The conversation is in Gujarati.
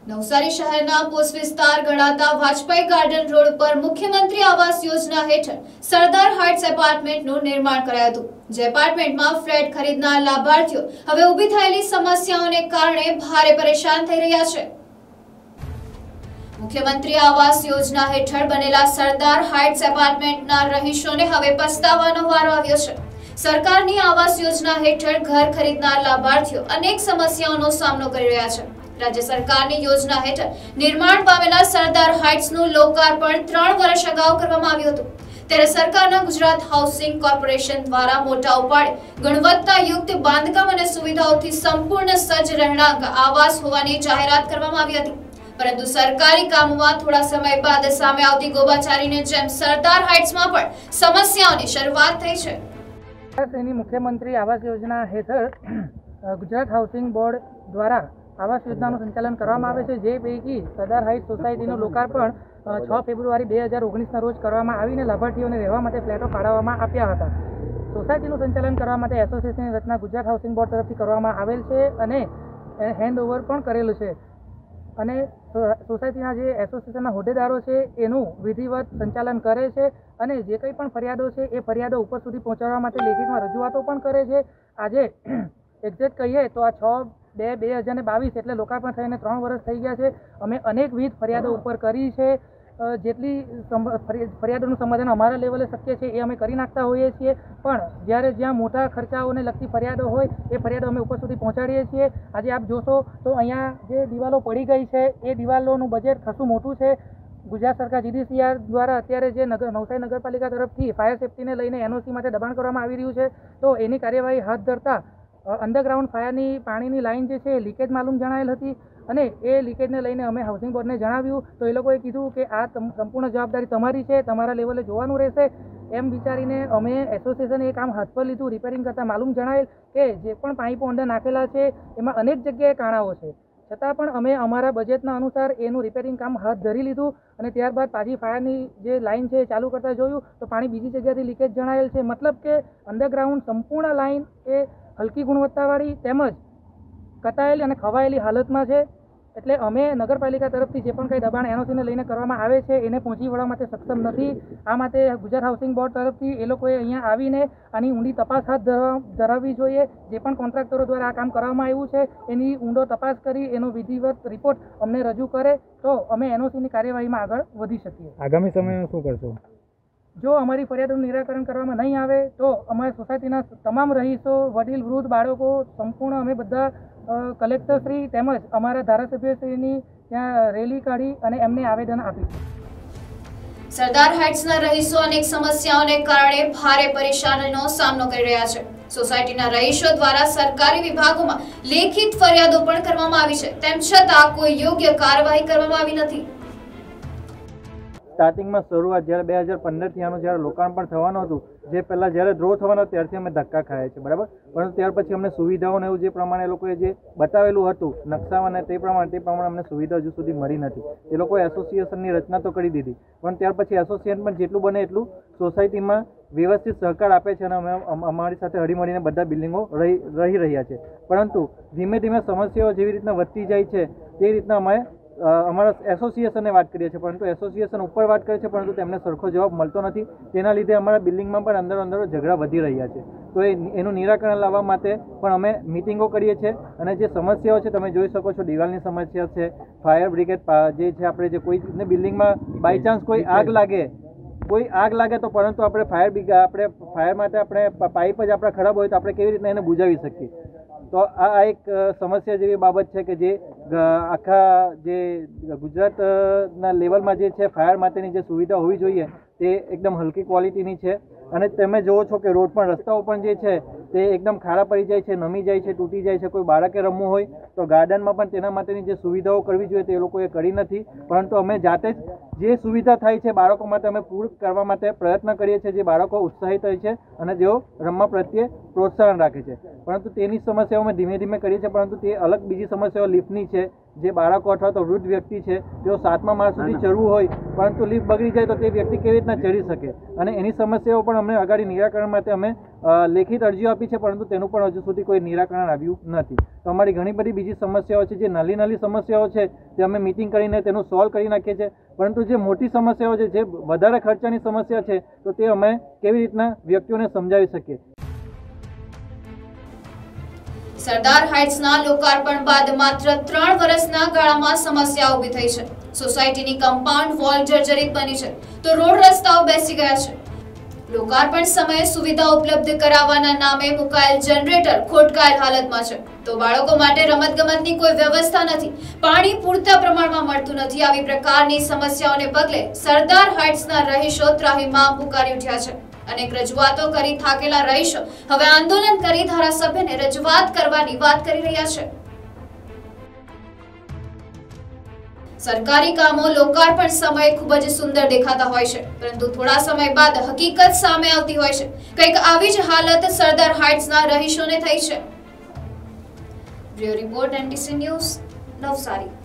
નવસારી શહેરના પોસ્ટ વિસ્તાર ગણાતા વાજપેયી ગાર્ડન રોડ પર મુખ્યમંત્રી આવાસ યોજના હેઠળ સરદાર હાઇટ્સ એપાર્ટમેન્ટનું નિર્માણ કરાયું હતું, જે એપાર્ટમેન્ટમાં ફ્લેટ ખરીદનાર લાભાર્થીઓ હવે ઊભી થયેલી સમસ્યાઓને કારણે ભારે પરેશાન થઈ રહ્યા છે। મુખ્યમંત્રી આવાસ યોજના હેઠળ બનેલા સરદાર હાઇટ્સ એપાર્ટમેન્ટના રહીશોને હવે પસ્તાવાનો વારો આવ્યો છે। સરકારની આવાસ યોજના હેઠળ ઘર ખરીદનાર લાભાર્થીઓ અનેક સમસ્યાઓનો સામનો કરી રહ્યા છે। राज्य सरकारनी योजना हेठळ निर्माण पामेला सरदार हाइट्सનું लोकार्पण 3 વર્ષ અગાઉ કરવામાં આવ્યું હતું, ત્યારે સરકારના ગુજરાત હાઉસિંગ કોર્પોરેશન દ્વારા મોટા ઉપાડે ગુણવત્તાયુક્ત બાંધકામ અને સુવિધાઓથી સંપૂર્ણ સજ્જ રહેણાંક આવાસ હોવાની જાહેરાત કરવામાં આવી હતી, પરંતુ સરકારી કામોમાં થોડા સમય બાદ સામે આવતી ગોબાચારીને જેમ સરદાર હાઇટ્સમાં પણ સમસ્યાઓની શરૂઆત થઈ છે। મુખ્યમંત્રી આવાસ યોજના હેઠળ ગુજરાત હાઉસિંગ બોર્ડ દ્વારા आवास योजना संचालन करवामां आवे छे, जे पैकी सरदार हाइट्स सोसायटीનું लोकार्पण 6 फेब्रुआरी 2019 रोज करवामां आवीने लाभार्थीओने રહેવા માટે ફ્લેટો ફાળવવામાં આવ્યા હતા। સોસાયટીનું સંચાલન કરવા માટે એસોસિએશનની રચના ગુજરાત હાઉસિંગ બોર્ડ તરફથી કરવામાં આવેલ છે અને હેન્ડઓવર પણ કરેલું છે અને સોસાયટીના જે એસોસિએશનના હોદ્દેદારો છે એનું વિધિવત સંચાલન કરે છે અને જે કંઈ પણ ફરિયાદો છે એ ફરિયાદો ઉપર સુધી પહોંચાડવા માટે લેખિતમાં રજૂઆતો પણ કરે છે। આજે એક્ઝેક્ટ કહીએ તો આ 6/2/2022 એટલે લોકાર્પણ થઈને 3 વર્ષ થઈ ગયા છે। અમે અનેકવિધ ફરિયાદો ઉપર કરી છે, જેટલી ફરિયાદોનું સમાધાન અમારા લેવલે શક્ય છે એ અમે કરી નાખતા હોઈએ છીએ, પણ જ્યારે જ્યાં મોટા ખર્ચાઓને લગતી ફરિયાદો હોય એ ફરિયાદો અમે ઉપર સુધી પહોંચાડીએ છીએ। આજે આપ જોશો તો અહીંયા જે દિવાલો પડી ગઈ છે એ દિવાલોનું બજેટ ખાસું મોટું છે। ગુજરાત સરકાર GDCR દ્વારા અત્યારે જે નવસારી નગરપાલિકા તરફથી ફાયર સેફ્ટીને લઈને NOC માટે દબાણ કરવામાં આવી રહ્યું છે, તો એની કાર્યવાહી હાથ ધરતા અંડરગ્રાઉન્ડ ફાયરની પાણીની લાઇન જે છે લીકેજ માલુમ જણાયેલ હતી અને એ લીકેજને લઈને અમે હાઉસિંગ બોર્ડને જણાવ્યું તો એ લોકોએ કીધું કે આ સંપૂર્ણ જવાબદારી તમારી છે, તમારા લેવલે જોવાનું રહેશે। એમ વિચારીને અમે એસોસિએશને એ કામ હાથ પર લીધું। રિપેરિંગ કરતાં માલુમ જણાયેલ કે જે પણ પાઇપો અંદર નાખેલા છે એમાં અનેક જગ્યાએ કાણાઓ છે, છતાં પણ અમે અમારા બજેટના અનુસાર એનું રિપેરિંગ કામ હાથ ધરી લીધું અને ત્યારબાદ પાછી ફાયરની જે લાઇન છે ચાલુ કરતાં જોયું તો પાણી બીજી જગ્યાથી લીકેજ જણાયેલ છે। મતલબ કે અંડરગ્રાઉન્ડ સંપૂર્ણ લાઇન એ હલકી ગુણવત્તાવાળી તેમજ કટાયેલી અને ખવાયેલી હાલતમાં છે, એટલે અમે નગરપાલિકા તરફથી જે પણ કંઈ દબાણ NOCને લઈને કરવામાં આવે છે એને પહોંચી વળવા માટે સક્ષમ નથી। આ માટે ગુજરાત હાઉસિંગ બોર્ડ તરફથી એ લોકોએ અહીંયા આવીને આની ઊંડી તપાસ હાથ ધરાવવી જોઈએ। જે પણ કોન્ટ્રાક્ટરો દ્વારા આ કામ કરવામાં આવ્યું છે એની ઊંડો તપાસ કરી એનો વિધિવત રિપોર્ટ અમને રજૂ કરે તો અમે NOCની કાર્યવાહીમાં આગળ વધી શકીએ। આગામી સમયમાં શું કરશો? જો અમારી ફરિયાદોનું નિરાકરણ કરવામાં નહીં આવે તો અમારી સોસાયટીના તમામ રહીશો, વડીલ, વૃદ્ધ, બાળકો સંપૂર્ણ અમે બધા કલેક્ટરશ્રી તેમજ અમારા ધારાસભ્યશ્રીની ત્યાં રેલી કાઢી અને એમને આવેદન આપીશું। સરદાર હાઇટ્સના રહીશો અનેક સમસ્યાઓને કારણે ભારે પરેશાનીનો સામનો કરી રહ્યા છે। સોસાયટીના રહીશો દ્વારા સરકારી વિભાગોમાં લેખિત ફરિયાદો પણ કરવામાં આવી છે, તેમ છતાં કોઈ યોગ્ય કાર્યવાહી કરવામાં આવી નથી। સ્ટાર્ટિંગમાં શરૂઆત જ્યારે 2015થી આનું જ્યારે લોકાર્પણ થવાનું હતું, જે પહેલાં જ્યારે ડ્રો થવાનો ત્યારથી અમે ધક્કા ખાયા છે, બરાબર, પરંતુ ત્યાર પછી અમને સુવિધાઓને એવું જે પ્રમાણે એ લોકોએ જે બતાવેલું હતું નકશામાં અને તે પ્રમાણે અમને સુવિધા હજુ સુધી મળી નથી। એ લોકોએ એસોસિએશનની રચના તો કરી દીધી, પણ ત્યાર પછી એસોસિએશન પણ જેટલું બને એટલું સોસાયટીમાં વ્યવસ્થિત સહકાર આપે છે અને અમે અમારી સાથે હળીમળીને બધા બિલ્ડિંગો રહી રહ્યા છે, પરંતુ ધીમે ધીમે સમસ્યાઓ જેવી રીતના વધતી જાય છે તે રીતના અમે અમારા એસોસિએશનને વાત કરીએ છીએ, પરંતુ એસોસિએશન ઉપર વાત કરે છે પરંતુ તેમને સરખો જવાબ મળતો નથી। તેના લીધે અમારા બિલ્ડિંગમાં પણ અંદરો ઝઘડા વધી રહ્યા છે, તો એનું નિરાકરણ લાવવા માટે પણ અમે મિટિંગો કરીએ છીએ અને જે સમસ્યાઓ છે તમે જોઈ શકો છો, દિવાલની સમસ્યા છે, ફાયર બ્રિગેડ જે છે, આપણે જે કોઈને બિલ્ડિંગમાં બાય ચાન્સ કોઈ આગ લાગે તો પરંતુ આપણે ફાયર માટે આપણે પાઇપ જ આપણા ખરાબ હોય તો આપણે કેવી રીતના એને બુજાવી શકીએ? તો આ એક સમસ્યા જેવી બાબત છે કે જે આખા જે ગુજરાતના લેવલમાં જે છે ફાયર માટેની જે સુવિધા હોવી જોઈએ તે એકદમ હલકી ક્વોલિટીની છે અને તમે જુઓ છો કે રોડ પણ રસ્તાઓ પણ જે છે તે એકદમ ખાડા પડી જાય છે, નમી જાય છે, તૂટી જાય છે। કોઈ બાળકે રમવું હોય તો ગાર્ડનમાં પણ તેના માટેની જે સુવિધાઓ કરવી જોઈએ તે એ લોકોએ કરી નથી, પરંતુ અમે જાતે જ જે સુવિધા થાય છે બાળકો માટે અમે પૂર્ણ કરવા માટે પ્રયત્ન કરીએ છીએ, જે બાળકો ઉત્સાહિત હોય છે અને જેઓ રમવા પ્રત્યે પ્રોત્સાહન રાખે છે, પરંતુ તેની સમસ્યાઓ અમે ધીમે ધીમે કરીએ છીએ। પરંતુ તે અલગ બીજી સમસ્યાઓ લિફ્ટની છે, જે બાળકો અથવા તો વૃદ્ધ વ્યક્તિ છે તેઓ 7મા માળ સુધી ચડવું હોય પરંતુ લિફ્ટ બગડી જાય તો તે વ્યક્તિ કેવી રીતના ચડી શકે અને એની સમસ્યાઓ પણ અમને આગળ નિરાકરણ માટે અમે લેખિત અરજીઓ આપી છે, પરંતુ તેનું પણ હજુ સુધી કોઈ નિરાકરણ આવ્યું નથી. તો અમારી ઘણી બધી બીજી સમસ્યાઓ છે, જે નાની નાની સમસ્યાઓ છે તે અમે મિટિંગ કરીને તેનું સોલ્વ કરી નાખીએ છીએ, પરંતુ જે મોટી સમસ્યાઓ છે, જે વધારે ખર્ચાની સમસ્યા છે, તો તે અમે કેવી રીતના વ્યક્તિઓને સમજાવી શકીએ. સરદાર હાઇટ્સના લોકાર્પણ બાદ માત્ર 3 વર્ષના ગાળામાં સમસ્યા ઊભી થઈ છે. સોસાયટીની કમ્પાઉન્ડ વોલ જર્જરિત બની છે, તો રોડ રસ્તાઓ બેસી ગયા છે. લોકાર્પણ સમયે સુવિધા ઉપલબ્ધ કરાવવાના નામે મુકાયેલ જનરેટર ખોટકાયેલ હાલતમાં છે, તો બાળકો માટે રમતગમતની કોઈ વ્યવસ્થા નથી, પાણી પૂરતા પ્રમાણમાં મળતું નથી. આવી પ્રકારની સમસ્યાઓને પગલે સરદાર હાઇટ્સના રહીશો ત્રાહિમામ પુકારી ઉઠ્યા છે. અનેક રજૂઆતો કરી થાકેલા રહીશો હવે આંદોલન કરી ધારાસભ્યને રજૂઆત કરવાની વાત કરી રહ્યા છે. સરકારી કામો લોકાર્પણ સમયે ખૂબ જ સુંદર દેખાતા હોય છે, પરંતુ થોડા સમય બાદ હકીકત સામે આવતી હોય છે. કંઈક આવી જ હાલત સરદાર હાઇટ્સના રહીશોને થઈ છે. Bureau report NTC news, Navsari.